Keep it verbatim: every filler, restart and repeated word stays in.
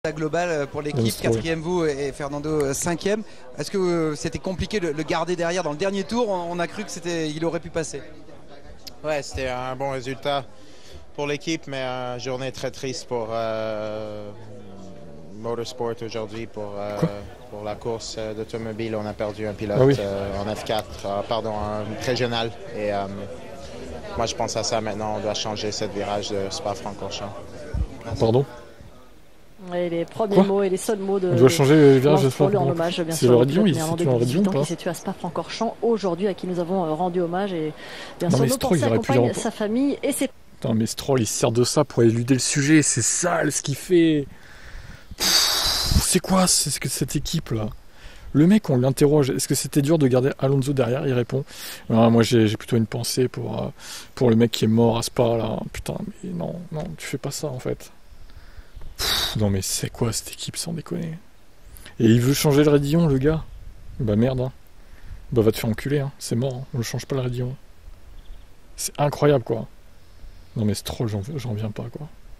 global pour l'équipe, quatrième vous et Fernando cinquième. Est-ce que c'était compliqué de le garder derrière dans le dernier tour? On a cru que c'était, il aurait pu passer. Ouais, c'était un bon résultat pour l'équipe, mais une journée très triste pour euh, Motorsport aujourd'hui, pour, euh, pour la course d'automobile. On a perdu un pilote ah oui. euh, en F quatre, euh, pardon, un régional. Et euh, moi, je pense à ça maintenant. On doit changer ce virage de Spa-Francorchamps. Pardon? Et les premiers Quoi mots et les seuls mots de. On doit changer le virage de Spa-Francorchamps. En hommage, bien c'est sûr, le Radion, il est situé en Radion ou pas? Qui s'est tué à Spa-Francorchamps aujourd'hui, à qui nous avons rendu hommage. Et bien non, sûr, mais nos Stroll, pensées il aurait pu accompagnent le... sa famille et ses. Putain, mais Stroll, il se sert de ça pour éluder le sujet. C'est sale ce qu'il fait. Pff, c'est quoi c'est que cette équipe là? Le mec, on l'interroge. Est-ce que c'était dur de garder Alonso derrière? Il répond. Ah, moi, j'ai, j'ai plutôt une pensée pour, euh, pour le mec qui est mort à Spa là. Putain, mais non, non, tu fais pas ça en fait. Pff, non, mais c'est quoi cette équipe sans déconner? Et il veut changer le Raidillon, le gars? Bah merde. Hein. Bah va te faire enculer. Hein. C'est mort. Hein. On ne change pas le Raidillon. C'est incroyable quoi. Non mais Stroll, j'en, j'en viens pas quoi.